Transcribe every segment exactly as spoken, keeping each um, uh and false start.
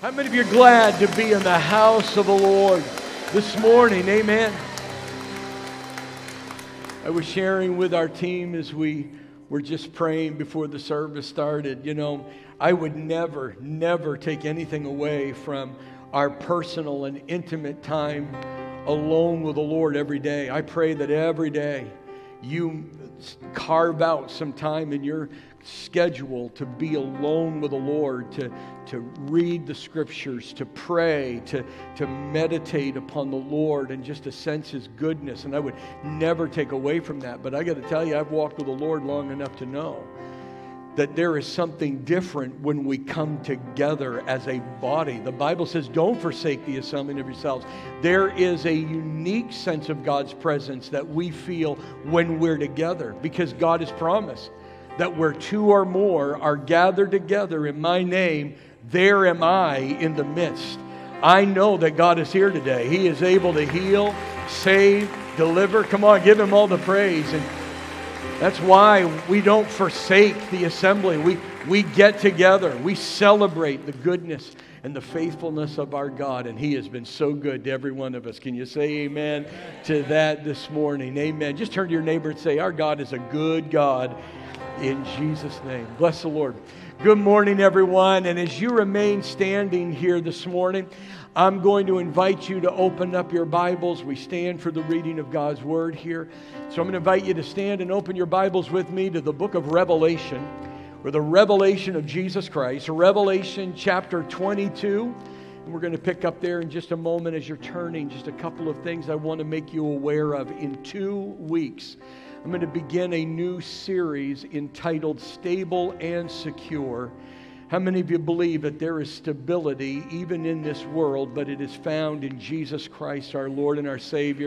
How many of you are glad to be in the house of the Lord this morning? Amen. I was sharing with our team as we were just praying before the service started. You know, I would never, never take anything away from our personal and intimate time alone with the Lord every day. I pray that every day you carve out some time in your schedule to be alone with the Lord, to, to read the scriptures, to pray, to, to meditate upon the Lord and just to sense His goodness. And I would never take away from that. But I got to tell you, I've walked with the Lord long enough to know that there is something different when we come together as a body. The Bible says, don't forsake the assembling of yourselves. There is a unique sense of God's presence that we feel when we're together, because God has promised that where two or more are gathered together in my name, there am I in the midst. I know that God is here today. He is able to heal, save, deliver. Come on, give Him all the praise. And that's why we don't forsake the assembly. We, we get together. We celebrate the goodness and the faithfulness of our God. And He has been so good to every one of us. Can you say amen to that this morning? Amen. Just turn to your neighbor and say, our God is a good God. In Jesus' name. Bless the Lord. Good morning, everyone. And as you remain standing here this morning, I'm going to invite you to open up your Bibles. We stand for the reading of God's Word here. So I'm going to invite you to stand and open your Bibles with me to the book of Revelation, or the revelation of Jesus Christ. Revelation chapter twenty-two. And we're going to pick up there in just a moment as you're turning. Just a couple of things I want to make you aware of. In two weeks, I'm going to begin a new series entitled Stable and Secure. How many of you believe that there is stability even in this world, but it is found in Jesus Christ, our Lord and our Savior?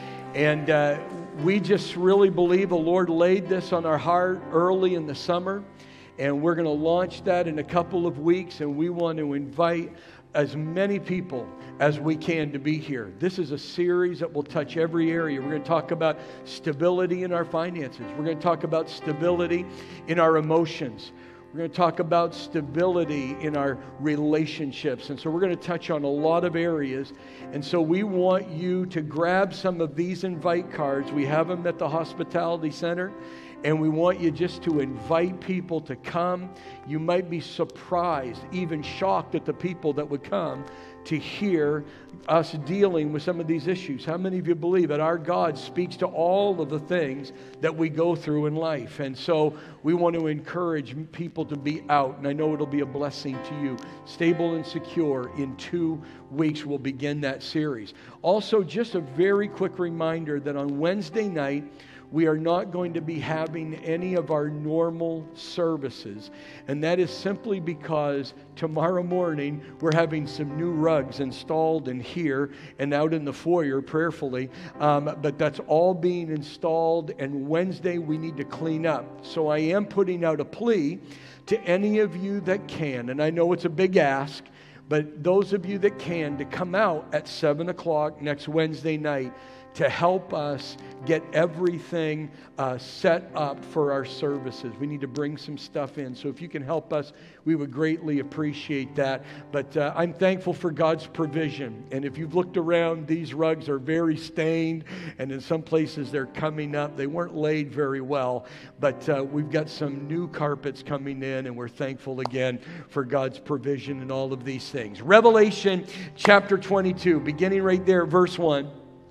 And uh, we just really believe the Lord laid this on our heart early in the summer, and we're going to launch that in a couple of weeks, and we want to invite as many people as we can to be here. This is a series that will touch every area. We're going to talk about stability in our finances. We're going to talk about stability in our emotions. We're going to talk about stability in our relationships. And so we're going to touch on a lot of areas. And so we want you to grab some of these invite cards. We have them at the Hospitality Center. And we want you just to invite people to come. You might be surprised, even shocked at the people that would come to hear us dealing with some of these issues. How many of you believe that our God speaks to all of the things that we go through in life? And so we want to encourage people to be out, and I know it'll be a blessing to you. Stable and Secure. In two weeks, we'll begin that series. Also, just a very quick reminder that on Wednesday night, we are not going to be having any of our normal services. And that is simply because tomorrow morning we're having some new rugs installed in here and out in the foyer prayerfully. Um, but that's all being installed, and Wednesday we need to clean up. So I am putting out a plea to any of you that can, and I know it's a big ask, but those of you that can, to come out at seven o'clock next Wednesday night to help us get everything uh, set up for our services. We need to bring some stuff in. So if you can help us, we would greatly appreciate that. But uh, I'm thankful for God's provision. And if you've looked around, these rugs are very stained. And in some places they're coming up. They weren't laid very well. But uh, we've got some new carpets coming in. And we're thankful again for God's provision in all of these things. Revelation chapter twenty-two, beginning right there, verse one.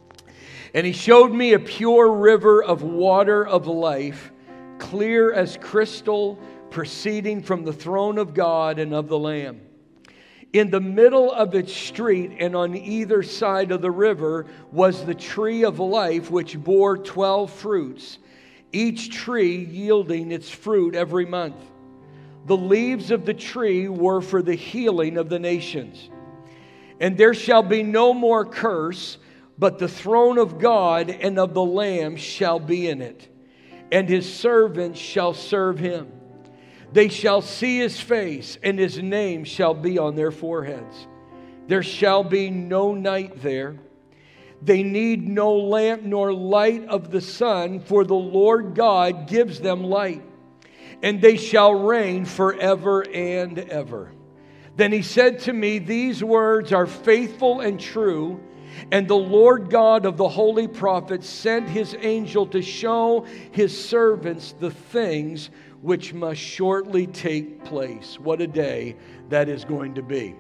And He showed me a pure river of water of life, clear as crystal, proceeding from the throne of God and of the Lamb. In the middle of its street and on either side of the river was the tree of life, which bore twelve fruits, each tree yielding its fruit every month. The leaves of the tree were for the healing of the nations. And there shall be no more curse, but the throne of God and of the Lamb shall be in it, and His servants shall serve Him. They shall see His face, and His name shall be on their foreheads. There shall be no night there. They need no lamp nor light of the sun, for the Lord God gives them light, and they shall reign forever and ever. Then he said to me, these words are faithful and true, and the Lord God of the holy prophets sent his angel to show his servants the things which must shortly take place. What a day that is going to be.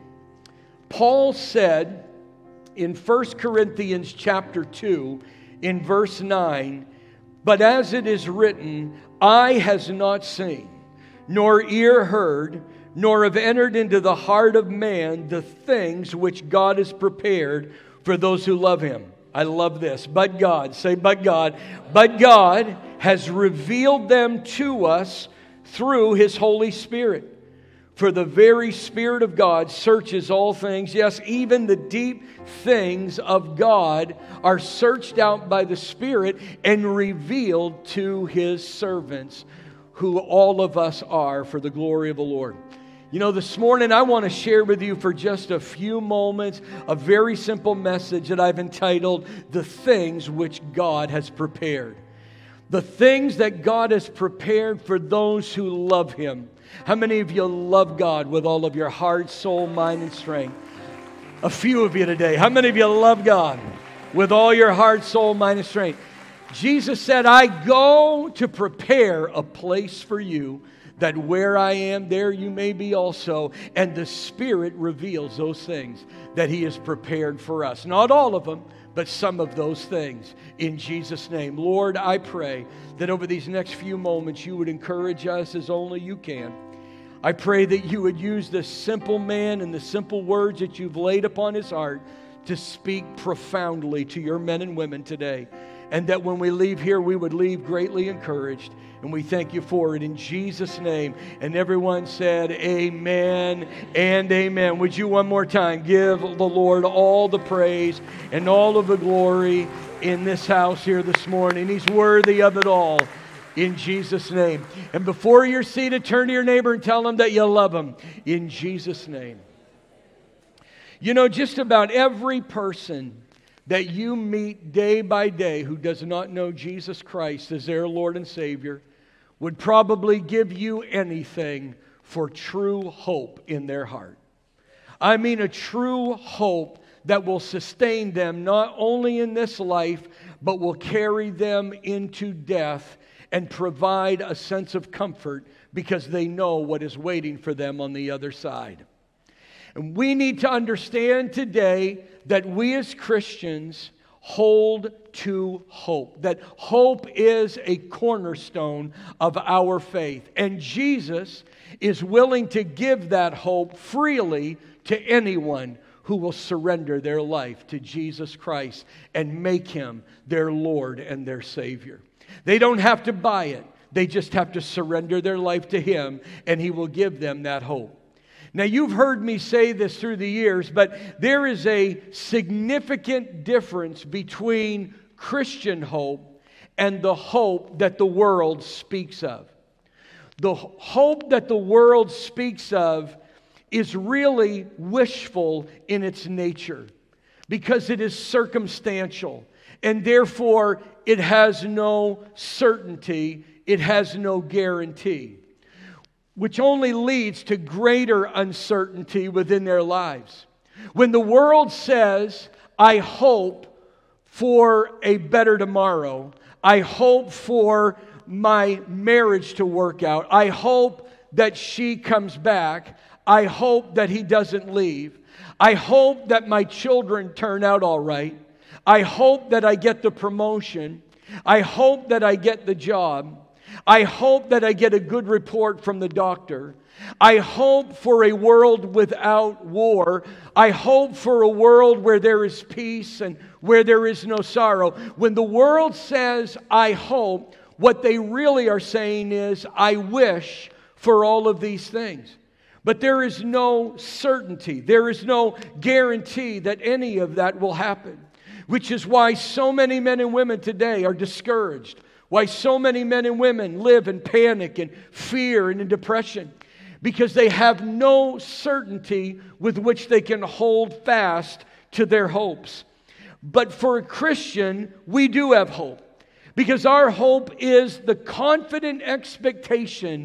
Paul said in First Corinthians chapter two, in verse nine, but as it is written, eye has not seen, nor ear heard, nor have entered into the heart of man the things which God has prepared for those who love him. I love this. But God, say but God, but God has revealed them to us through his Holy Spirit. For the very Spirit of God searches all things. Yes, even the deep things of God are searched out by the Spirit and revealed to his servants, who all of us are for the glory of the Lord. You know, this morning I want to share with you for just a few moments a very simple message that I've entitled, The Things Which God Has Prepared. The things that God has prepared for those who love him. How many of you love God with all of your heart, soul, mind, and strength? A few of you today. How many of you love God with all your heart, soul, mind, and strength? Jesus said, I go to prepare a place for you, that where I am, there you may be also. And the Spirit reveals those things that he has prepared for us. Not all of them, but some of those things. In Jesus' name. Lord, I pray that over these next few moments you would encourage us as only you can. I pray that you would use this simple man and the simple words that you've laid upon his heart to speak profoundly to your men and women today. And that when we leave here, we would leave greatly encouraged. And we thank you for it in Jesus' name. And everyone said, amen and amen. Would you one more time give the Lord all the praise and all of the glory in this house here this morning. He's worthy of it all in Jesus' name. And before you're seated, turn to your neighbor and tell him that you love him in Jesus' name. You know, just about every person that you meet day by day who does not know Jesus Christ as their Lord and Savior would probably give you anything for true hope in their heart. I mean a true hope that will sustain them not only in this life, but will carry them into death and provide a sense of comfort because they know what is waiting for them on the other side. And we need to understand today that we as Christians hold to hope. That hope is a cornerstone of our faith. And Jesus is willing to give that hope freely to anyone who will surrender their life to Jesus Christ and make him their Lord and their Savior. They don't have to buy it. They just have to surrender their life to him, and he will give them that hope. Now, you've heard me say this through the years, but there is a significant difference between Christian hope and the hope that the world speaks of. The hope that the world speaks of is really wishful in its nature because it is circumstantial, and therefore it has no certainty, it has no guarantee, which only leads to greater uncertainty within their lives. When the world says, I hope for a better tomorrow, I hope for my marriage to work out, I hope that she comes back, I hope that he doesn't leave, I hope that my children turn out all right, I hope that I get the promotion, I hope that I get the job, I hope that I get a good report from the doctor. I hope for a world without war. I hope for a world where there is peace and where there is no sorrow. When the world says, I hope, what they really are saying is, I wish for all of these things. But there is no certainty. There is no guarantee that any of that will happen. Which is why so many men and women today are discouraged. Why so many men and women live in panic and fear and in depression. Because they have no certainty with which they can hold fast to their hopes. But for a Christian, we do have hope. Because our hope is the confident expectation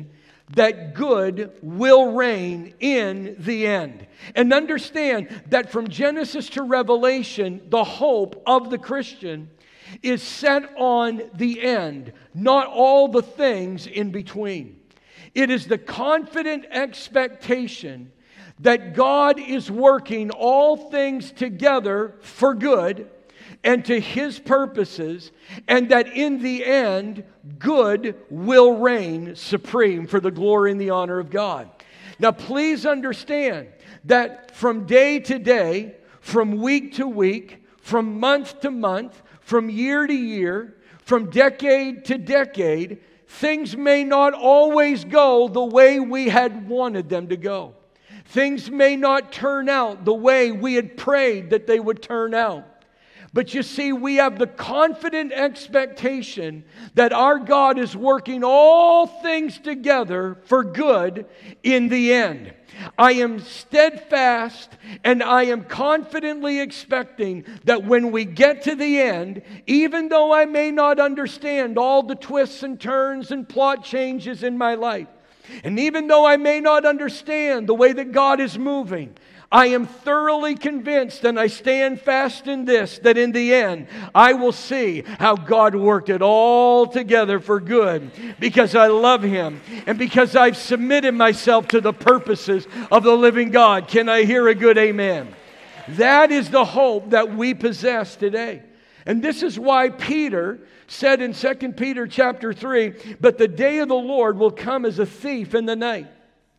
that good will reign in the end. And understand that from Genesis to Revelation, the hope of the Christian is set on the end, not all the things in between. It is the confident expectation that God is working all things together for good and to His purposes, and that in the end, good will reign supreme for the glory and the honor of God. Now, please understand that from day to day, from week to week, from month to month, from year to year, from decade to decade, things may not always go the way we had wanted them to go. Things may not turn out the way we had prayed that they would turn out. But you see, we have the confident expectation that our God is working all things together for good in the end. I am steadfast and I am confidently expecting that when we get to the end, even though I may not understand all the twists and turns and plot changes in my life, and even though I may not understand the way that God is moving, I am thoroughly convinced, and I stand fast in this, that in the end, I will see how God worked it all together for good, because I love Him and because I've submitted myself to the purposes of the living God. Can I hear a good amen? That is the hope that we possess today. And this is why Peter said in Second Peter chapter three, "But the day of the Lord will come as a thief in the night,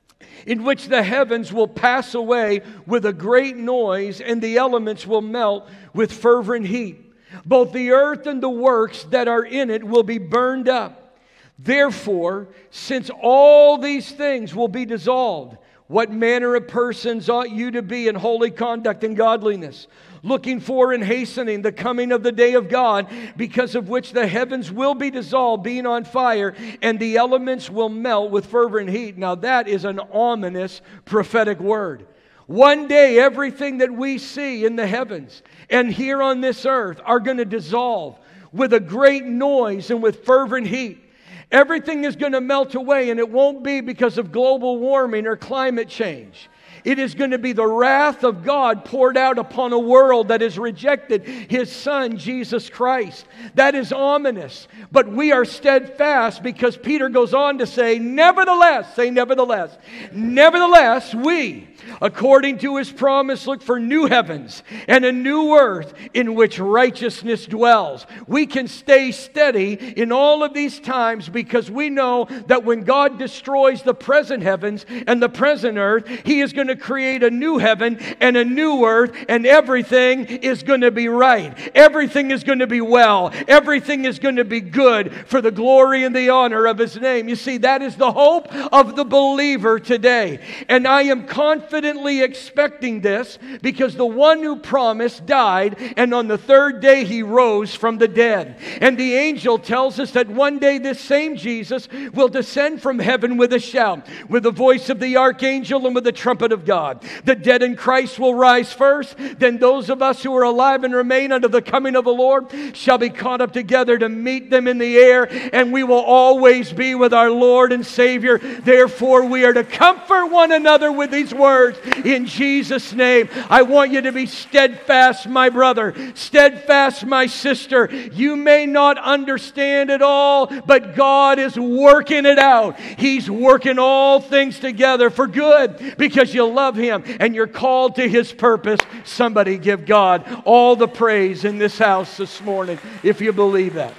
in which the heavens will pass away with a great noise, and the elements will melt with fervent heat. Both the earth and the works that are in it will be burned up. Therefore, since all these things will be dissolved, what manner of persons ought you to be in holy conduct and godliness, looking for and hastening the coming of the day of God, because of which the heavens will be dissolved, being on fire, and the elements will melt with fervent heat." Now that is an ominous prophetic word. One day, everything that we see in the heavens and here on this earth are going to dissolve with a great noise and with fervent heat. Everything is going to melt away, and it won't be because of global warming or climate change. It is going to be the wrath of God poured out upon a world that has rejected His Son, Jesus Christ. That is ominous. But we are steadfast, because Peter goes on to say, nevertheless, say nevertheless, nevertheless, we, according to His promise, look for new heavens and a new earth in which righteousness dwells. We can stay steady in all of these times because we know that when God destroys the present heavens and the present earth, He is going to create a new heaven and a new earth, and everything is going to be right. Everything is going to be well. Everything is going to be good for the glory and the honor of His name. You see, that is the hope of the believer today. And I am confidently expecting this because the one who promised died, and on the third day He rose from the dead. And the angel tells us that one day this same Jesus will descend from heaven with a shout, with the voice of the archangel and with the trumpet of God. The dead in Christ will rise first. Then those of us who are alive and remain unto the coming of the Lord shall be caught up together to meet them in the air, and we will always be with our Lord and Savior. Therefore, we are to comfort one another with these words in Jesus' name. I want you to be steadfast, my brother, steadfast, my sister. You may not understand it all, but God is working it out. He's working all things together for good because you love Him and you're called to His purpose. Somebody give God all the praise in this house this morning if you believe that.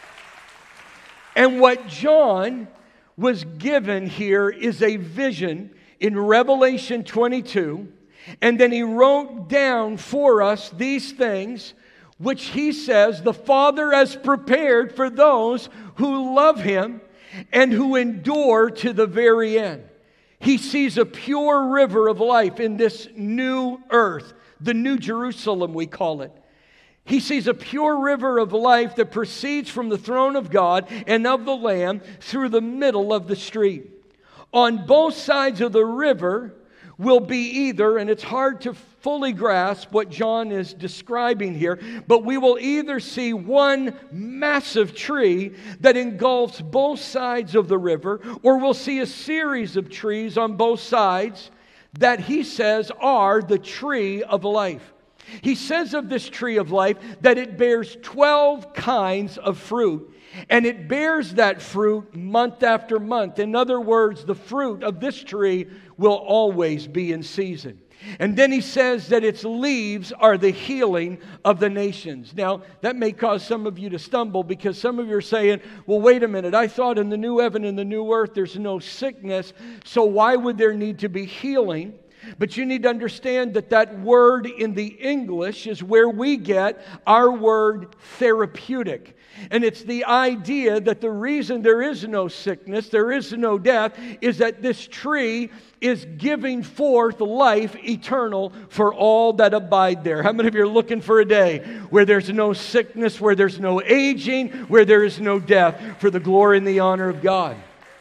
And what John was given here is a vision in Revelation twenty-two, and then he wrote down for us these things which he says the Father has prepared for those who love Him and who endure to the very end. He sees a pure river of life in this new earth, the New Jerusalem we call it. He sees a pure river of life that proceeds from the throne of God and of the Lamb through the middle of the street. On both sides of the river will be either, and it's hard to fully grasp what John is describing here, but we will either see one massive tree that engulfs both sides of the river, or we'll see a series of trees on both sides that he says are the tree of life. He says of this tree of life that it bears twelve kinds of fruit. And it bears that fruit month after month. In other words, the fruit of this tree will always be in season. And then he says that its leaves are the healing of the nations. Now, that may cause some of you to stumble, because some of you are saying, well, wait a minute, I thought in the new heaven and the new earth there's no sickness, so why would there need to be healing? But you need to understand that that word in the English is where we get our word therapeutic. And it's the idea that the reason there is no sickness, there is no death, is that this tree is giving forth life eternal for all that abide there. How many of you are looking for a day where there's no sickness, where there's no aging, where there is no death, for the glory and the honor of God?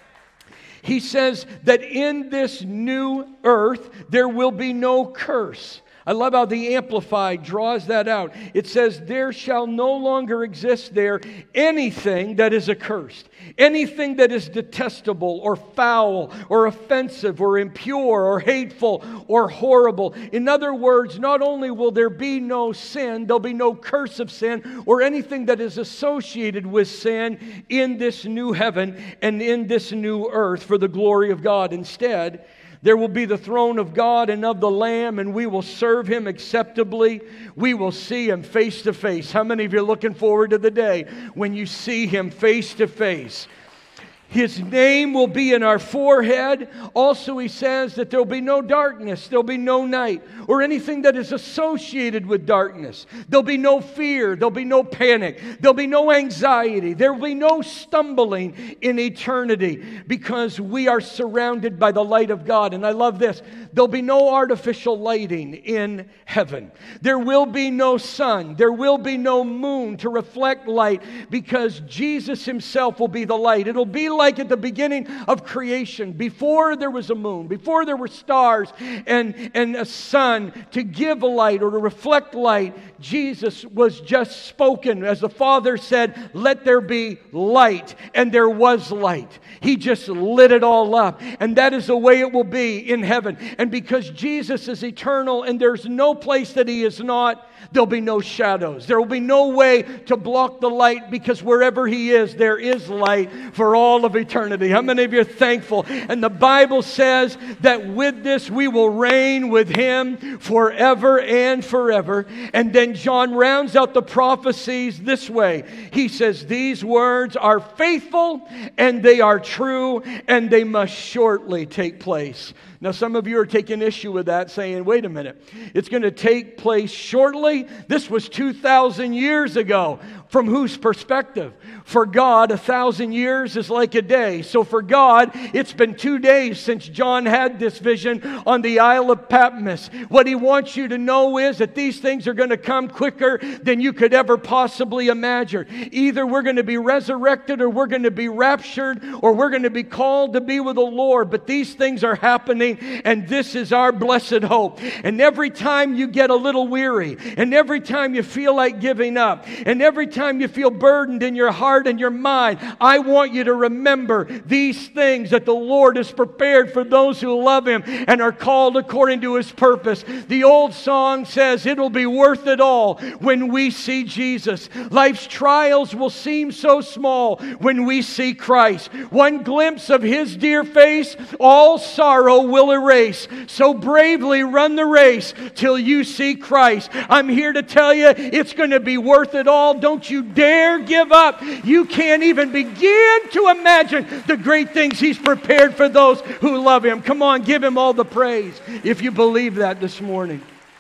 He says that in this new earth there will be no curse. I love how the Amplified draws that out. It says, there shall no longer exist there anything that is accursed, anything that is detestable or foul or offensive or impure or hateful or horrible. In other words, not only will there be no sin, there'll be no curse of sin or anything that is associated with sin in this new heaven and in this new earth for the glory of God. Instead, there will be the throne of God and of the Lamb, and we will serve Him acceptably. We will see Him face to face. How many of you are looking forward to the day when you see Him face to face? His name will be in our forehead. Also, he says that there will be no darkness, there will be no night, or anything that is associated with darkness. There will be no fear, there will be no panic, there will be no anxiety, there will be no stumbling in eternity, because we are surrounded by the light of God. And I love this. There will be no artificial lighting in heaven. There will be no sun, there will be no moon to reflect light, because Jesus Himself will be the light. It'll be like at the beginning of creation, before there was a moon, before there were stars and, and a sun to give a light or to reflect light. Jesus was just spoken. As the Father said, let there be light, and there was light. He just lit it all up. And that is the way it will be in heaven. And because Jesus is eternal and there's no place that He is not, there'll be no shadows. There will be no way to block the light, because wherever He is, there is light for all of eternity. How many of you are thankful? And the Bible says that with this we will reign with Him forever and forever. And then John rounds out the prophecies this way. He says, these words are faithful and they are true and they must shortly take place. Now, some of you are taking issue with that, saying, wait a minute, it's going to take place shortly? This was two thousand years ago. From whose perspective? For God, a thousand years is like a day. So for God, it's been two days since John had this vision on the Isle of Patmos. What he wants you to know is that these things are going to come quicker than you could ever possibly imagine. Either we're going to be resurrected, or we're going to be raptured, or we're going to be called to be with the Lord. But these things are happening, and this is our blessed hope. And every time you get a little weary, and every time you feel like giving up, and every time you feel burdened in your heart and your mind, I want you to remember these things that the Lord has prepared for those who love Him and are called according to His purpose. The old song says it'll be worth it all when we see Jesus. Life's trials will seem so small when we see Christ. One glimpse of His dear face, all sorrow will erase. So bravely run the race till you see Christ. I'm here to tell you, it's going to be worth it all. Don't you dare give up. You can't even begin to imagine the great things He's prepared for those who love Him. Come on, give Him all the praise if you believe that this morning.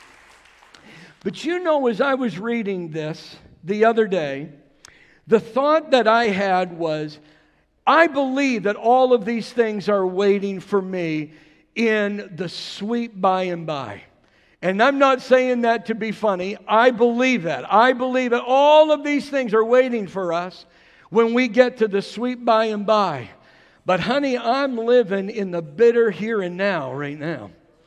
But you know, as I was reading this the other day, the thought that I had was, I believe that all of these things are waiting for me in the sweet by and by. And I'm not saying that to be funny. I believe that. I believe that all of these things are waiting for us when we get to the sweet by and by. But honey, I'm living in the bitter here and now right now.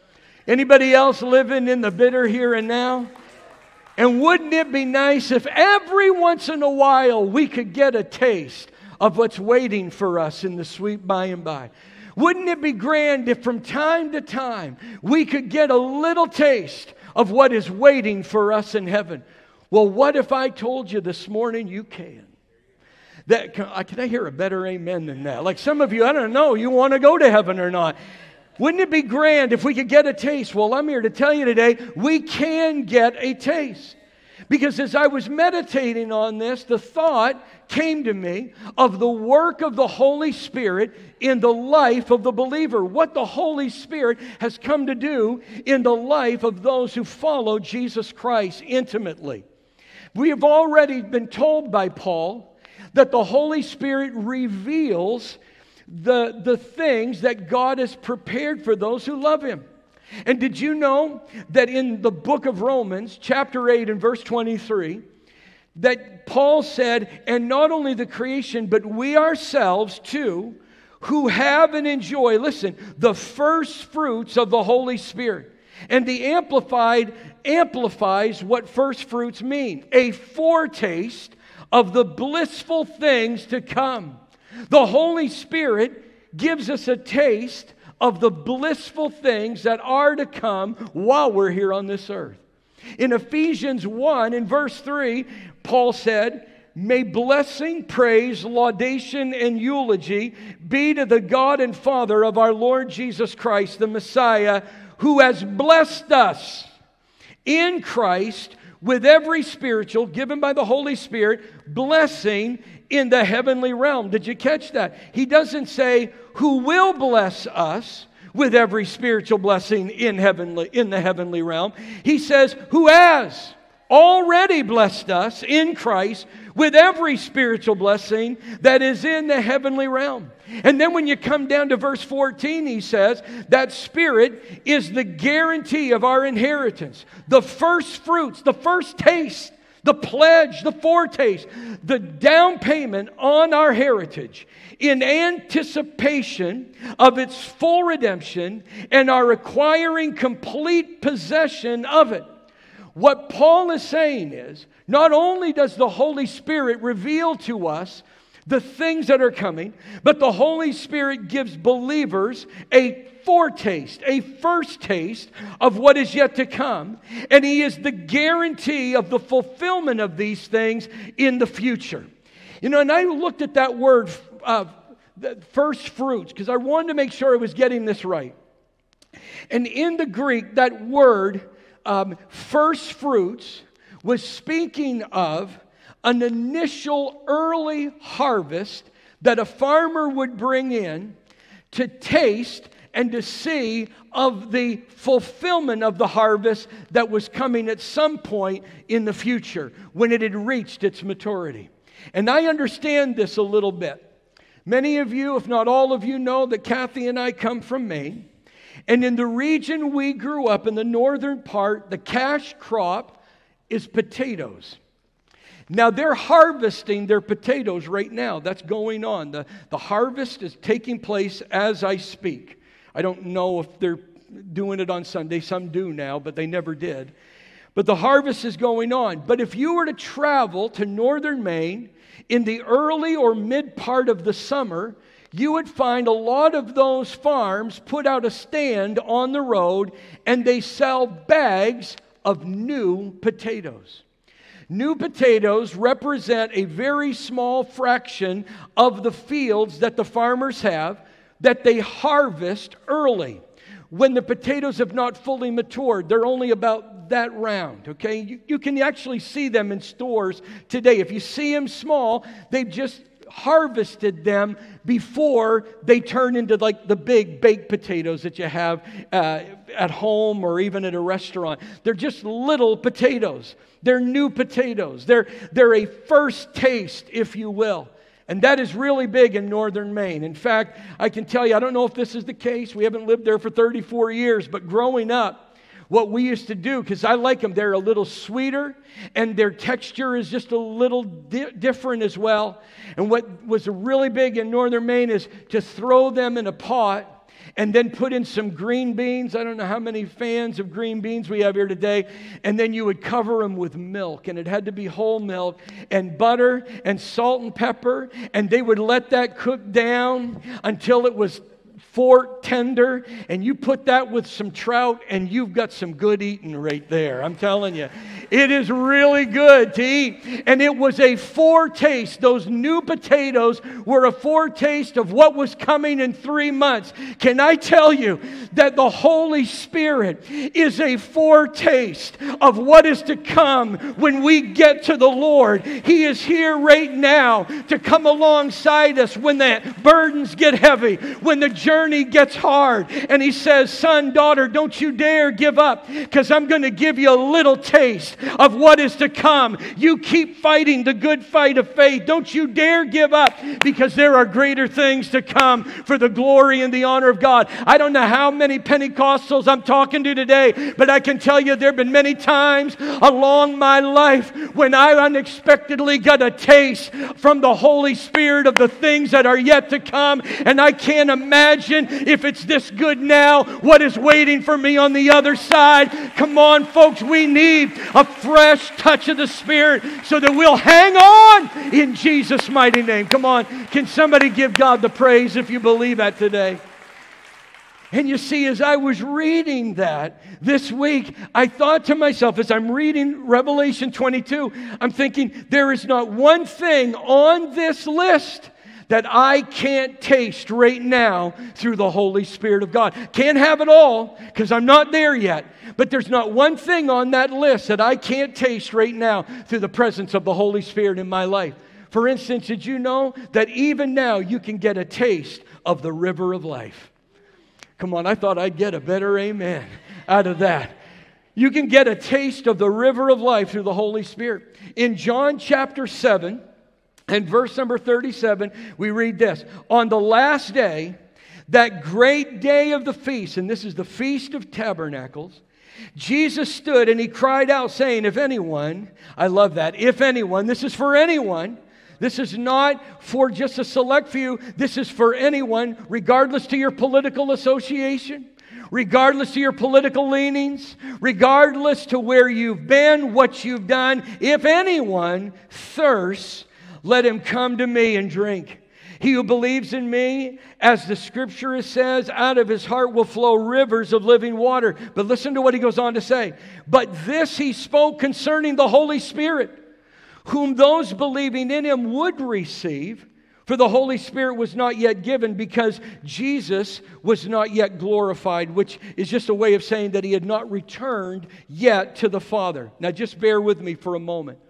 Anybody else living in the bitter here and now? And wouldn't it be nice if every once in a while we could get a taste of what's waiting for us in the sweet by and by? Wouldn't it be grand if from time to time we could get a little taste of what is waiting for us in heaven? Well, what if I told you this morning you can? That, can, can I hear a better amen than that? Like some of you, I don't know, you want to go to heaven or not. Wouldn't it be grand if we could get a taste? Well, I'm here to tell you today, we can get a taste. Because as I was meditating on this, the thought came to me of the work of the Holy Spirit in the life of the believer. What the Holy Spirit has come to do in the life of those who follow Jesus Christ intimately. We have already been told by Paul that the Holy Spirit reveals the, the things that God has prepared for those who love Him. And did you know that in the book of Romans, chapter eight and verse twenty-three, that Paul said, and not only the creation, but we ourselves too, who have and enjoy, listen, the first fruits of the Holy Spirit. And the Amplified amplifies what first fruits mean. A foretaste of the blissful things to come. The Holy Spirit gives us a taste of the blissful things that are to come while we're here on this earth. In Ephesians one, in verse three, Paul said, may blessing, praise, laudation, and eulogy be to the God and Father of our Lord Jesus Christ, the Messiah, who has blessed us in Christ with every spiritual, given by the Holy Spirit, blessing in the heavenly realm. Did you catch that? He doesn't say, who will bless us with every spiritual blessing in heavenly, in the heavenly realm. He says, who has already blessed us in Christ with every spiritual blessing that is in the heavenly realm. And then when you come down to verse fourteen, he says, that Spirit is the guarantee of our inheritance, the first fruits, the first taste, the pledge, the foretaste, the down payment on our heritage in anticipation of its full redemption and our acquiring complete possession of it. What Paul is saying is, not only does the Holy Spirit reveal to us the things that are coming, but the Holy Spirit gives believers a foretaste, a first taste of what is yet to come. And He is the guarantee of the fulfillment of these things in the future. You know, and I looked at that word, uh, first fruits, because I wanted to make sure I was getting this right. And in the Greek, that word, um, first fruits, was speaking of an initial early harvest that a farmer would bring in to taste and to see of the fulfillment of the harvest that was coming at some point in the future when it had reached its maturity. And I understand this a little bit. Many of you, if not all of you, know that Kathy and I come from Maine. And in the region we grew up, in the northern part, the cash crop is potatoes. Now, they're harvesting their potatoes right now. That's going on. The, the harvest is taking place as I speak. I don't know if they're doing it on Sunday. Some do now, but they never did. But the harvest is going on. But if you were to travel to northern Maine in the early or mid part of the summer, you would find a lot of those farms put out a stand on the road, and they sell bags of new potatoes. New potatoes represent a very small fraction of the fields that the farmers have that they harvest early. When the potatoes have not fully matured, they're only about that round, okay? You, you can actually see them in stores today. If you see them small, they've just harvested them before they turn into like the big baked potatoes that you have uh, at home or even at a restaurant. They're just little potatoes. They're new potatoes. They're, they're a first taste, if you will. And that is really big in northern Maine. In fact, I can tell you, I don't know if this is the case. We haven't lived there for thirty-four years, but growing up, what we used to do, because I like them, they're a little sweeter, and their texture is just a little di- different as well. And what was really big in northern Maine is to throw them in a pot and then put in some green beans. I don't know how many fans of green beans we have here today. And then you would cover them with milk, and it had to be whole milk, and butter and salt and pepper. And they would let that cook down until it was fork tender, and you put that with some trout, and you've got some good eating right there. I'm telling you, it is really good to eat. And it was a foretaste. Those new potatoes were a foretaste of what was coming in three months. Can I tell you that the Holy Spirit is a foretaste of what is to come when we get to the Lord? He is here right now to come alongside us when the burdens get heavy, when the journey gets hard. And He says, son, daughter, don't you dare give up, because I'm going to give you a little taste of what is to come. You keep fighting the good fight of faith. Don't you dare give up, because there are greater things to come for the glory and the honor of God. I don't know how many Pentecostals I'm talking to today, but I can tell you there have been many times along my life when I unexpectedly got a taste from the Holy Spirit of the things that are yet to come, and I can't imagine if it's this good now, what is waiting for me on the other side. Come on, folks, we need a fresh touch of the Spirit so that we'll hang on in Jesus' mighty name. Come on, can somebody give God the praise if you believe that today? And you see, as I was reading that this week, I thought to myself, as I'm reading Revelation twenty-two, I'm thinking, there is not one thing on this list that I can't taste right now through the Holy Spirit of God. Can't have it all, because I'm not there yet. But there's not one thing on that list that I can't taste right now through the presence of the Holy Spirit in my life. For instance, did you know that even now you can get a taste of the river of life? Come on, I thought I'd get a better amen out of that. You can get a taste of the river of life through the Holy Spirit. In John chapter seven, and verse number thirty-seven, we read this. On the last day, that great day of the feast, and this is the Feast of Tabernacles, Jesus stood and He cried out, saying, if anyone, I love that, if anyone, this is for anyone. This is not for just a select few. This is for anyone, regardless to your political association, regardless to your political leanings, regardless to where you've been, what you've done. If anyone thirsts, let him come to me and drink. He who believes in me, as the Scripture says, out of his heart will flow rivers of living water. But listen to what he goes on to say. But this he spoke concerning the Holy Spirit, whom those believing in him would receive. For the Holy Spirit was not yet given, because Jesus was not yet glorified, which is just a way of saying that He had not returned yet to the Father. Now just bear with me for a moment.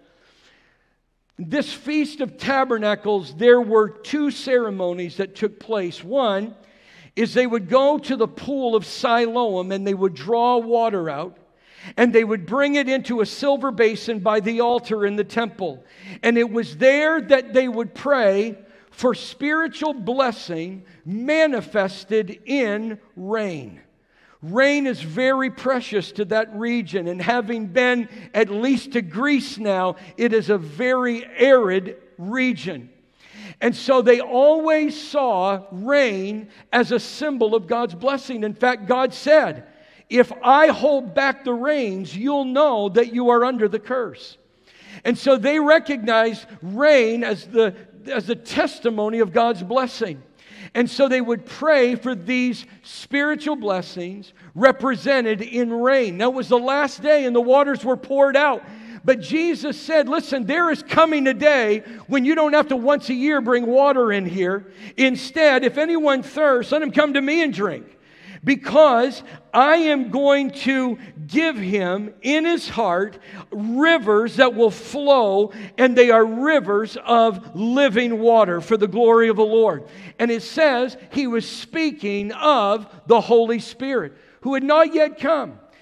This Feast of Tabernacles, there were two ceremonies that took place. One is they would go to the pool of Siloam and they would draw water out, and they would bring it into a silver basin by the altar in the temple. And it was there that they would pray for spiritual blessing manifested in rain. Rain is very precious to that region, and having been at least to Greece now, it is a very arid region. And so they always saw rain as a symbol of God's blessing. In fact, God said, if I hold back the rains, you'll know that you are under the curse. And so they recognized rain as the, as a testimony of God's blessing. And so they would pray for these spiritual blessings represented in rain. Now it was the last day and the waters were poured out. But Jesus said, listen, there is coming a day when you don't have to once a year bring water in here. Instead, if anyone thirsts, let him come to me and drink. Because I am going to give him in his heart rivers that will flow, and they are rivers of living water for the glory of the Lord. And it says he was speaking of the Holy Spirit, who had not yet come.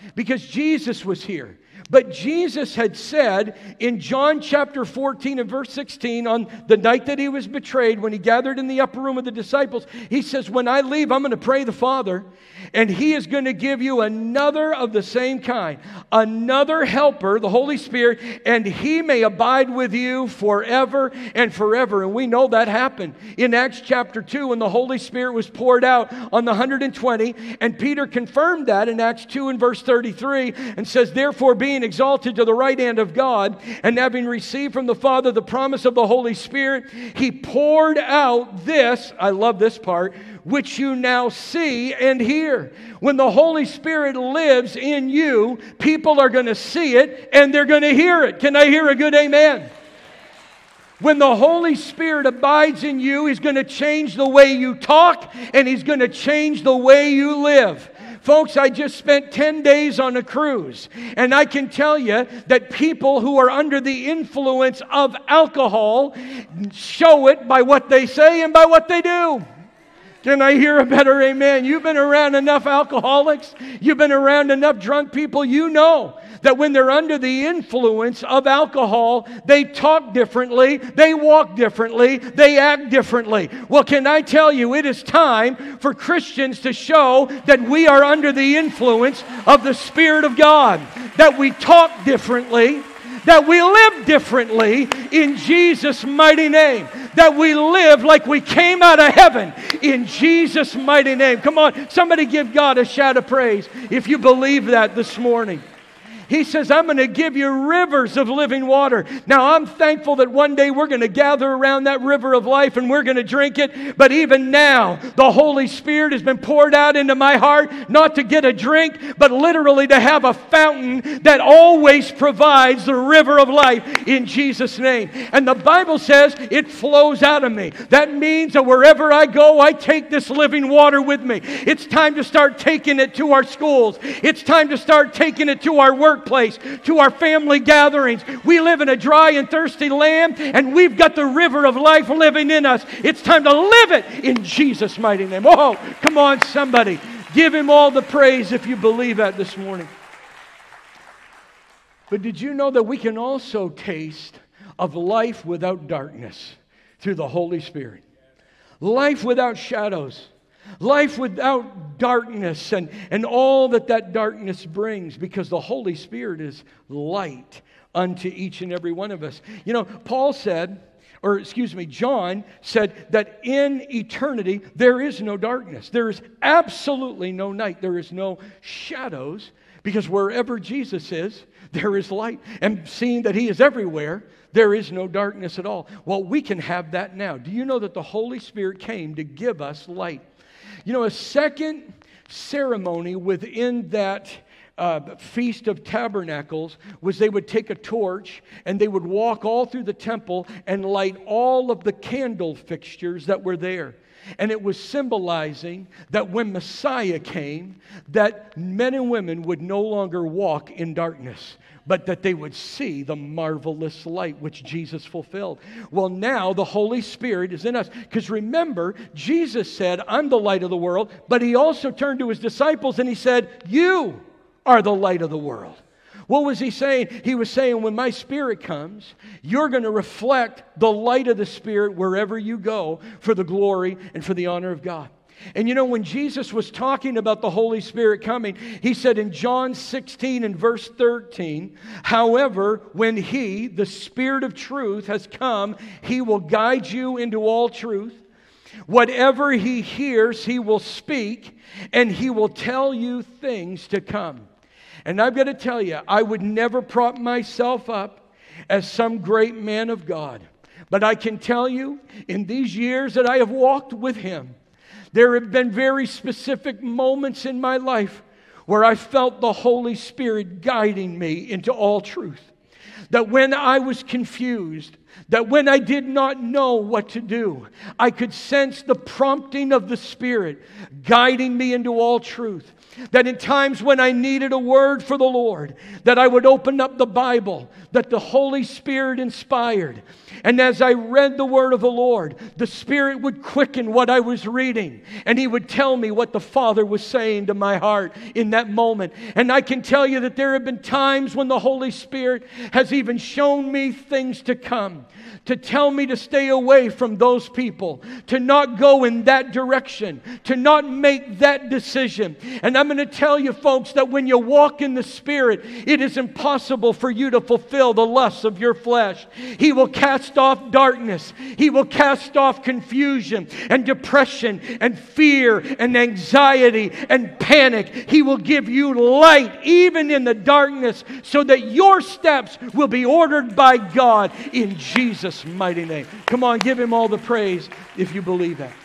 because Jesus was here. But Jesus had said in John chapter fourteen and verse sixteen, on the night that he was betrayed, when he gathered in the upper room with the disciples, he says, when I leave, I'm going to pray the Father, and he is going to give you another of the same kind, another helper, the Holy Spirit, and he may abide with you forever and forever. And we know that happened in Acts chapter two when the Holy Spirit was poured out on the one hundred twenty, and Peter confirmed that in Acts two and verse thirty-three, and says, therefore, being exalted to the right hand of God, and having received from the Father the promise of the Holy Spirit, he poured out this, I love this part, which you now see and hear. When the Holy Spirit lives in you, people are going to see it and they're going to hear it. Can I hear a good amen? When the Holy Spirit abides in you, He's going to change the way you talk, and He's going to change the way you live. Folks, I just spent ten days on a cruise, and I can tell you that people who are under the influence of alcohol show it by what they say and by what they do. Can I hear a better amen? You've been around enough alcoholics. You've been around enough drunk people. You know that when they're under the influence of alcohol, they talk differently, they walk differently, they act differently. Well, can I tell you, it is time for Christians to show that we are under the influence of the Spirit of God, that we talk differently, that we live differently in Jesus' mighty name, that we live like we came out of heaven in Jesus' mighty name. Come on, somebody give God a shout of praise if you believe that this morning. He says, I'm going to give you rivers of living water. Now, I'm thankful that one day we're going to gather around that river of life and we're going to drink it. But even now, the Holy Spirit has been poured out into my heart, not to get a drink, but literally to have a fountain that always provides the river of life in Jesus' name. And the Bible says it flows out of me. That means that wherever I go, I take this living water with me. It's time to start taking it to our schools. It's time to start taking it to our work. Place, to our family gatherings. We live in a dry and thirsty land, and we've got the river of life living in us. It's time to live it in Jesus' mighty name. Oh, come on, somebody. Give Him all the praise if you believe that this morning. But did you know that we can also taste of life without darkness through the Holy Spirit? Life without shadows. Life without darkness and, and all that that darkness brings, because the Holy Spirit is light unto each and every one of us. You know, Paul said, or excuse me, John said that in eternity there is no darkness. There is absolutely no night. There is no shadows, because wherever Jesus is, there is light. And seeing that He is everywhere, there is no darkness at all. Well, we can have that now. Do you know that the Holy Spirit came to give us light? You know, a second ceremony within that uh, Feast of Tabernacles was they would take a torch and they would walk all through the temple and light all of the candle fixtures that were there. And it was symbolizing that when Messiah came, that men and women would no longer walk in darkness, but that they would see the marvelous light which Jesus fulfilled. Well, now the Holy Spirit is in us. Because remember, Jesus said, I'm the light of the world, but He also turned to His disciples and He said, you are the light of the world. What was He saying? He was saying, when my Spirit comes, you're going to reflect the light of the Spirit wherever you go for the glory and for the honor of God. And you know, when Jesus was talking about the Holy Spirit coming, He said in John sixteen and verse thirteen, however, when He, the Spirit of truth, has come, He will guide you into all truth. Whatever He hears, He will speak, and He will tell you things to come. And I've got to tell you, I would never prop myself up as some great man of God. But I can tell you, in these years that I have walked with Him, there have been very specific moments in my life where I felt the Holy Spirit guiding me into all truth. That when I was confused, that when I did not know what to do, I could sense the prompting of the Spirit guiding me into all truth. That in times when I needed a word for the Lord, that I would open up the Bible, that the Holy Spirit inspired. And as I read the Word of the Lord, the Spirit would quicken what I was reading. And He would tell me what the Father was saying to my heart in that moment. And I can tell you that there have been times when the Holy Spirit has even shown me things to come, to tell me to stay away from those people, to not go in that direction, to not make that decision. And I'm going to tell you, folks, that when you walk in the Spirit, it is impossible for you to fulfill the lusts of your flesh. He will cast off darkness. He will cast off confusion and depression and fear and anxiety and panic. He will give you light even in the darkness so that your steps will be ordered by God in Jesus' mighty name. Come on, give Him all the praise if you believe that.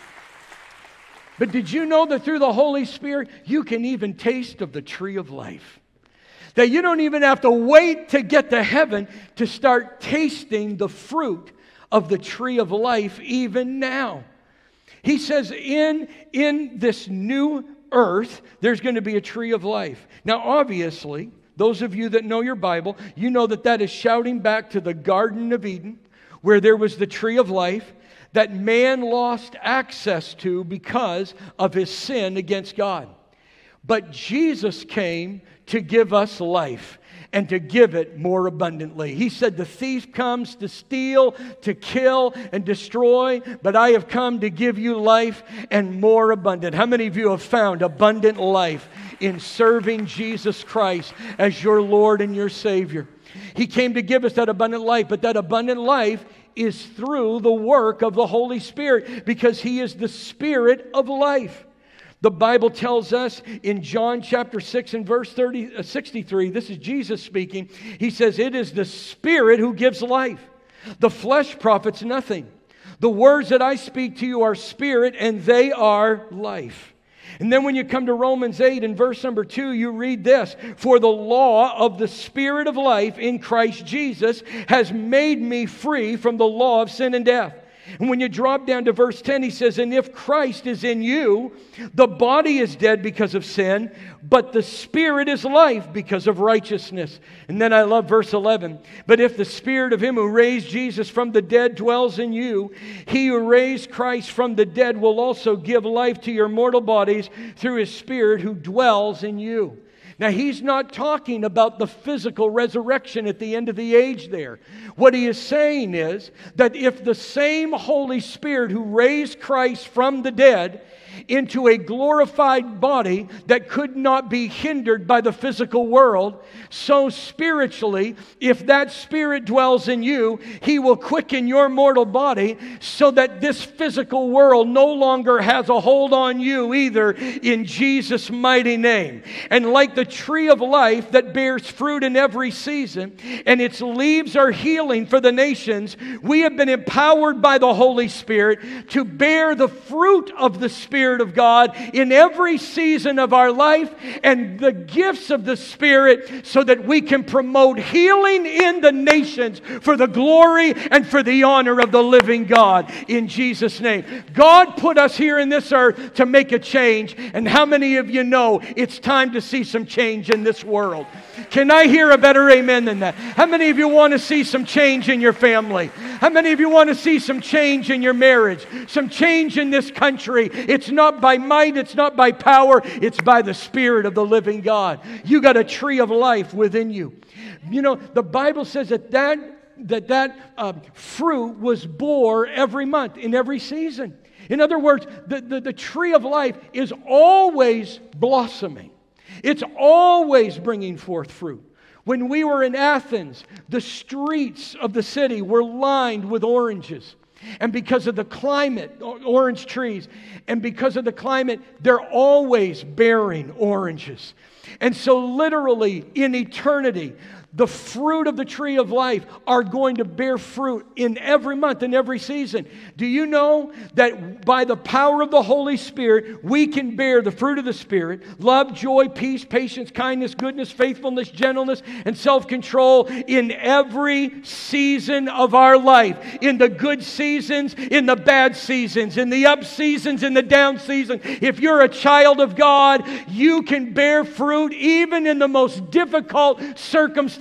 But did you know that through the Holy Spirit, you can even taste of the tree of life? That you don't even have to wait to get to heaven to start tasting the fruit of the tree of life even now. He says in, in this new earth, there's going to be a tree of life. Now, obviously, those of you that know your Bible, you know that that is shouting back to the Garden of Eden, where there was the tree of life that man lost access to because of his sin against God. But Jesus came to give us life and to give it more abundantly. He said, the thief comes to steal, to kill, and destroy, but I have come to give you life and more abundant. How many of you have found abundant life in serving Jesus Christ as your Lord and your Savior? He came to give us that abundant life, but that abundant life is through the work of the Holy Spirit, because He is the Spirit of life. The Bible tells us in John chapter six and verse thirty, uh, sixty-three, this is Jesus speaking. He says, it is the Spirit who gives life. The flesh profits nothing. The words that I speak to you are spirit and they are life. And then when you come to Romans eight and verse number two, you read this. For the law of the Spirit of life in Christ Jesus has made me free from the law of sin and death. And when you drop down to verse ten, he says, and if Christ is in you, the body is dead because of sin, but the Spirit is life because of righteousness. And then I love verse eleven. But if the Spirit of Him who raised Jesus from the dead dwells in you, He who raised Christ from the dead will also give life to your mortal bodies through His Spirit who dwells in you. Now, He's not talking about the physical resurrection at the end of the age there. What He is saying is that if the same Holy Spirit who raised Christ from the dead into a glorified body that could not be hindered by the physical world, so spiritually, if that Spirit dwells in you, He will quicken your mortal body so that this physical world no longer has a hold on you either, in Jesus' mighty name. And like the tree of life that bears fruit in every season, and its leaves are healing for the nations, we have been empowered by the Holy Spirit to bear the fruit of the Spirit of God in every season of our life, and the gifts of the Spirit, so that we can promote healing in the nations for the glory and for the honor of the living God in Jesus' name. God put us here in this earth to make a change, and how many of you know it's time to see some change in this world? Can I hear a better amen than that? How many of you want to see some change in your family? How many of you want to see some change in your marriage? Some change in this country? It's not by might, it's not by power, it's by the Spirit of the living God. You got a tree of life within you. You know, the Bible says that that, that, that uh, fruit was bore every month, in every season. In other words, the, the, the tree of life is always blossoming. It's always bringing forth fruit. When we were in Athens, the streets of the city were lined with oranges. And because of the climate, orange trees, and because of the climate, they're always bearing oranges. And so literally, in eternity, the fruit of the tree of life are going to bear fruit in every month, in every season. Do you know that by the power of the Holy Spirit, we can bear the fruit of the Spirit: love, joy, peace, patience, kindness, goodness, faithfulness, gentleness, and self-control in every season of our life. In the good seasons, in the bad seasons, in the up seasons, in the down seasons. If you're a child of God, you can bear fruit even in the most difficult circumstances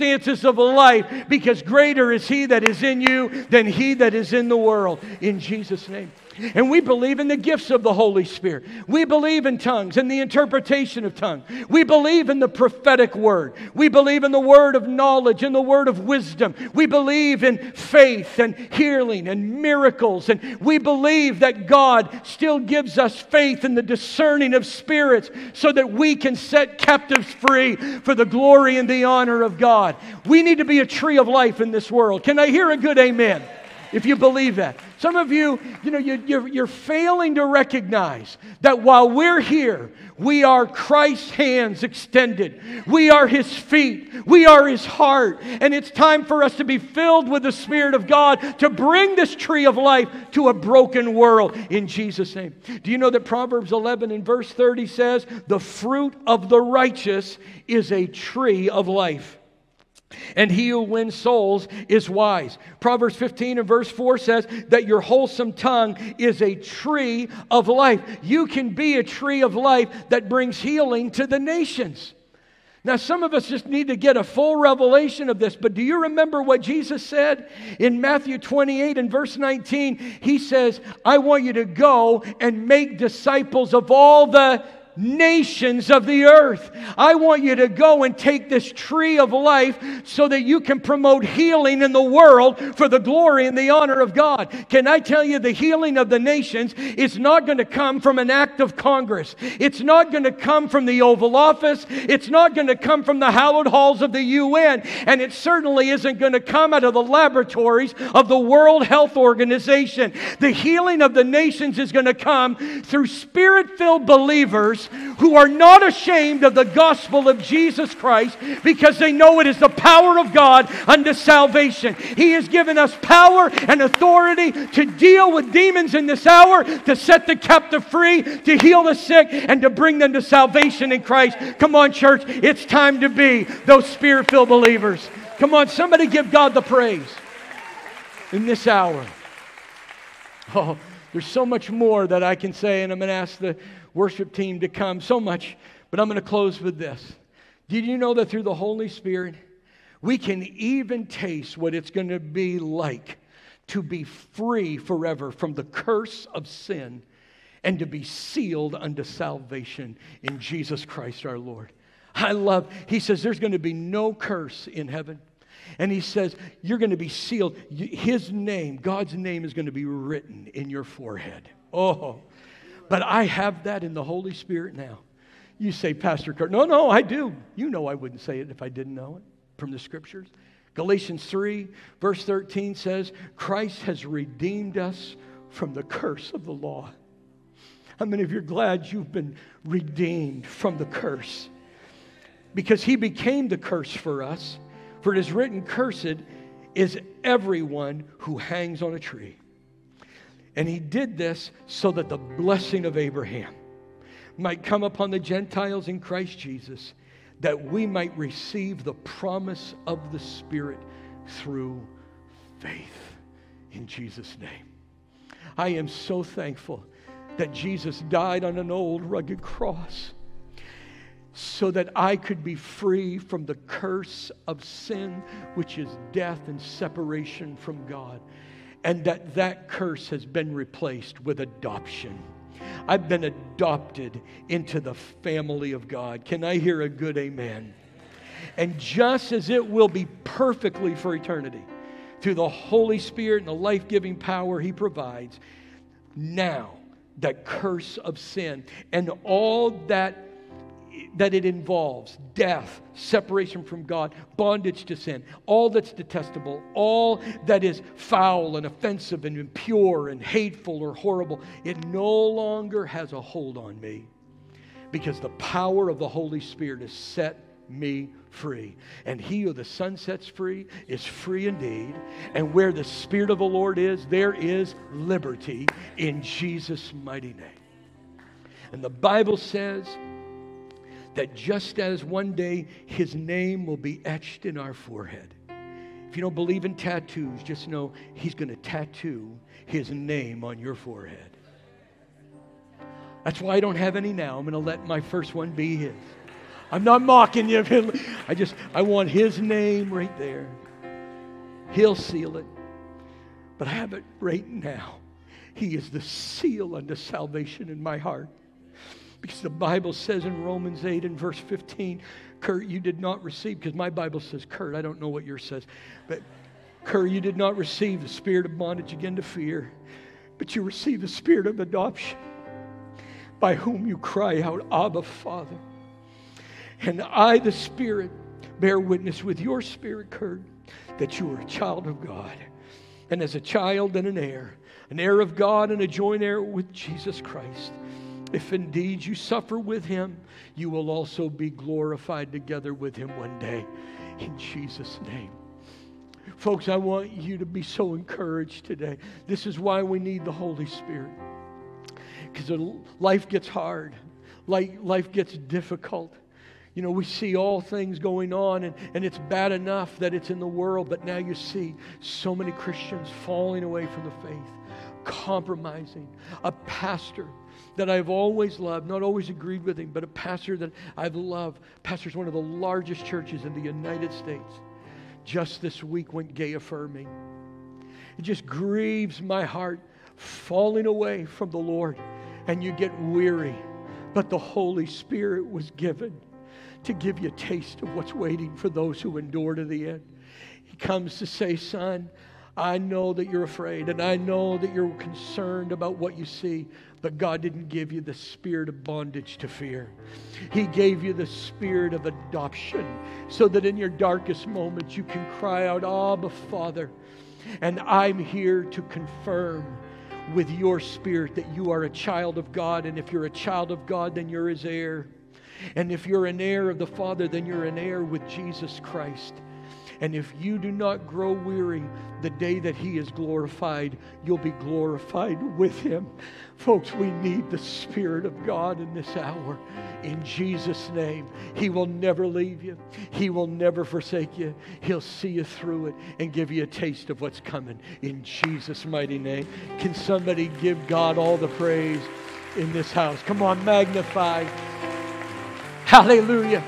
circumstances of life, because greater is He that is in you than he that is in the world. In Jesus' name. And we believe in the gifts of the Holy Spirit. We believe in tongues and the interpretation of tongues. We believe in the prophetic word. We believe in the word of knowledge and the word of wisdom. We believe in faith and healing and miracles. And we believe that God still gives us faith in the discerning of spirits so that we can set captives free for the glory and the honor of God. We need to be a tree of life in this world. Can I hear a good amen? If you believe that. Some of you, you know, you, you're, you're failing to recognize that while we're here, we are Christ's hands extended. We are His feet. We are His heart. And it's time for us to be filled with the Spirit of God to bring this tree of life to a broken world in Jesus' name. Do you know that Proverbs eleven and verse thirty says, the fruit of the righteous is a tree of life, and he who wins souls is wise. Proverbs fifteen and verse four says that your wholesome tongue is a tree of life. You can be a tree of life that brings healing to the nations. Now, some of us just need to get a full revelation of this, but do you remember what Jesus said in Matthew twenty-eight and verse nineteen? He says, I want you to go and make disciples of all the nations of the earth. I want you to go and take this tree of life so that you can promote healing in the world for the glory and the honor of God. Can I tell you, the healing of the nations is not going to come from an act of Congress. It's not going to come from the Oval Office. It's not going to come from the hallowed halls of the U N. And it certainly isn't going to come out of the laboratories of the World Health Organization. The healing of the nations is going to come through Spirit-filled believers who are not ashamed of the gospel of Jesus Christ, because they know it is the power of God unto salvation. He has given us power and authority to deal with demons in this hour, to set the captive free, to heal the sick, and to bring them to salvation in Christ. Come on, church, it's time to be those Spirit-filled believers. Come on, somebody give God the praise in this hour. Oh, there's so much more that I can say, and I'm going to ask the worship team to come, so much, but I'm going to close with this. Did you know that through the Holy Spirit, we can even taste what it's going to be like to be free forever from the curse of sin and to be sealed unto salvation in Jesus Christ our Lord? I love, he says there's going to be no curse in heaven. And he says, you're going to be sealed. His name, God's name, is going to be written in your forehead. Oh, but I have that in the Holy Spirit now. You say, Pastor Kurt, no, no, I do. You know I wouldn't say it if I didn't know it from the Scriptures. Galatians three, verse thirteen says, Christ has redeemed us from the curse of the law. How many of you are glad you've been redeemed from the curse? Because He became the curse for us. For it is written, cursed is everyone who hangs on a tree. And He did this so that the blessing of Abraham might come upon the Gentiles in Christ Jesus, that we might receive the promise of the Spirit through faith in Jesus' name. I am so thankful that Jesus died on an old rugged cross so that I could be free from the curse of sin, which is death and separation from God. And that that curse has been replaced with adoption. I've been adopted into the family of God. Can I hear a good amen? And just as it will be perfectly for eternity, through the Holy Spirit and the life-giving power He provides, now that curse of sin and all that that it involves, death, separation from God, bondage to sin, all that's detestable, all that is foul and offensive and impure and hateful or horrible, it no longer has a hold on me, because the power of the Holy Spirit has set me free. And he who the Son sets free is free indeed. And where the Spirit of the Lord is, there is liberty in Jesus' mighty name. And the Bible says that just as one day His name will be etched in our forehead. If you don't believe in tattoos, just know He's going to tattoo His name on your forehead. That's why I don't have any now. I'm going to let my first one be His. I'm not mocking you. I just, I want His name right there. He'll seal it. But I have it right now. He is the seal unto salvation in my heart. Because the Bible says in Romans eight and verse fifteen, Kurt, you did not receive, because my Bible says Kurt, I don't know what yours says, but Kurt, you did not receive the spirit of bondage again to fear, but you received the spirit of adoption, by whom you cry out, Abba, Father. And I, the Spirit, bear witness with your spirit, Kurt, that you are a child of God. And as a child and an heir, an heir of God and a joint heir with Jesus Christ. If indeed you suffer with Him, you will also be glorified together with Him one day. In Jesus' name. Folks, I want you to be so encouraged today. This is why we need the Holy Spirit. Because life gets hard. Life gets difficult. You know, we see all things going on, and, and it's bad enough that it's in the world, but now you see so many Christians falling away from the faith, compromising. A pastor that I've always loved, not always agreed with him, but a pastor that I've loved. Pastor's one of the largest churches in the United States. Just this week went gay affirming. It just grieves my heart, falling away from the Lord, and you get weary. But the Holy Spirit was given to give you a taste of what's waiting for those who endure to the end. He comes to say, son, I know that you're afraid, and I know that you're concerned about what you see, but God didn't give you the spirit of bondage to fear. He gave you the spirit of adoption, so that in your darkest moments you can cry out, Abba, Father. And I'm here to confirm with your spirit that you are a child of God, and if you're a child of God, then you're His heir. And if you're an heir of the Father, then you're an heir with Jesus Christ. And if you do not grow weary, the day that He is glorified, you'll be glorified with Him. Folks, we need the Spirit of God in this hour. In Jesus' name, He will never leave you. He will never forsake you. He'll see you through it and give you a taste of what's coming. In Jesus' mighty name. Can somebody give God all the praise in this house? Come on, magnify. Hallelujah.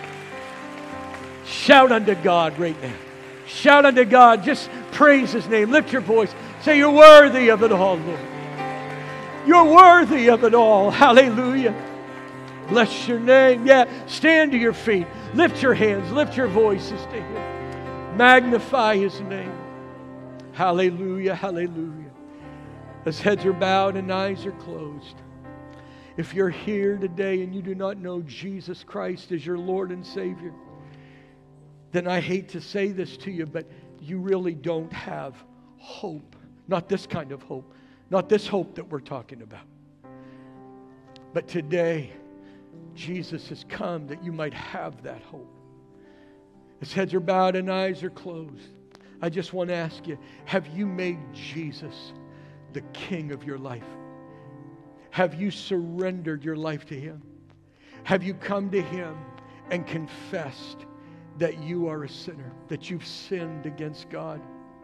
Shout unto God right now. Shout unto God. Just praise His name. Lift your voice. Say, you're worthy of it all, Lord. You're worthy of it all. Hallelujah. Bless your name. Yeah, stand to your feet. Lift your hands. Lift your voices to Him. Magnify His name. Hallelujah. Hallelujah. As heads are bowed and eyes are closed. If you're here today and you do not know Jesus Christ as your Lord and Savior, then I hate to say this to you, but you really don't have hope. Not this kind of hope. Not this hope that we're talking about. But today, Jesus has come that you might have that hope. As heads are bowed and eyes are closed, I just want to ask you, have you made Jesus the King of your life? Have you surrendered your life to Him? Have you come to Him and confessed that you are a sinner, that you've sinned against God,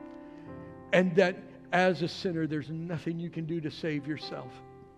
and that as a sinner there's nothing you can do to save yourself?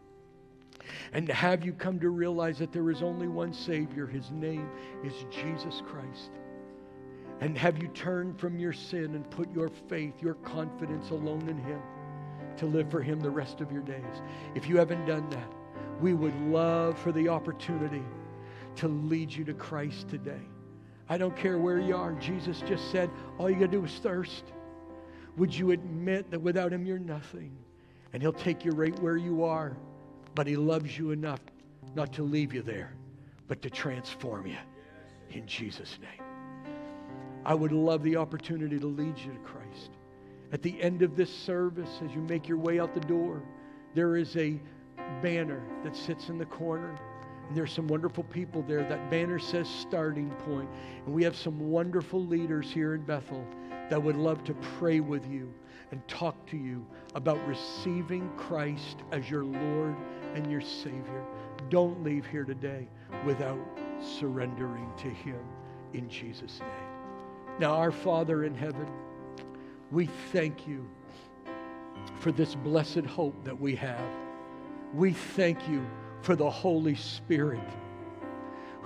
And have you come to realize that there is only one Savior? His name is Jesus Christ. And have you turned from your sin and put your faith, your confidence alone in Him, to live for Him the rest of your days? If you haven't done that, we would love for the opportunity to lead you to Christ today. I don't care where you are. Jesus just said, all you got to do is thirst. Would you admit that without Him you're nothing? And He'll take you right where you are. But He loves you enough not to leave you there, but to transform you in Jesus' name. I would love the opportunity to lead you to Christ. At the end of this service, as you make your way out the door, there is a banner that sits in the corner. And there's some wonderful people there. That banner says Starting Point. And we have some wonderful leaders here in Bethel that would love to pray with you and talk to you about receiving Christ as your Lord and your Savior. Don't leave here today without surrendering to Him in Jesus' name. Now, our Father in heaven, we thank You for this blessed hope that we have. We thank You for the Holy Spirit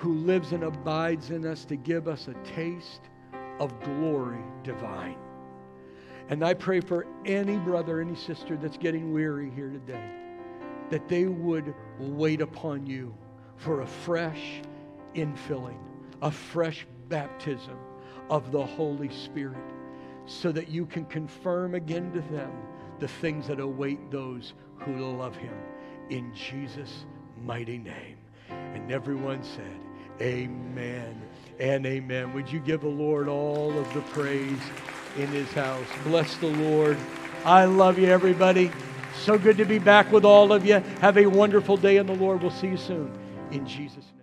who lives and abides in us to give us a taste of glory divine. And I pray for any brother, any sister that's getting weary here today, that they would wait upon you for a fresh infilling, a fresh baptism of the Holy Spirit, so that you can confirm again to them the things that await those who love Him. In Jesus' mighty name. And everyone said, amen and amen. Would you give the Lord all of the praise in His house? Bless the Lord. I love you, everybody. So good to be back with all of you. Have a wonderful day in the Lord. We'll see you soon. In Jesus' name.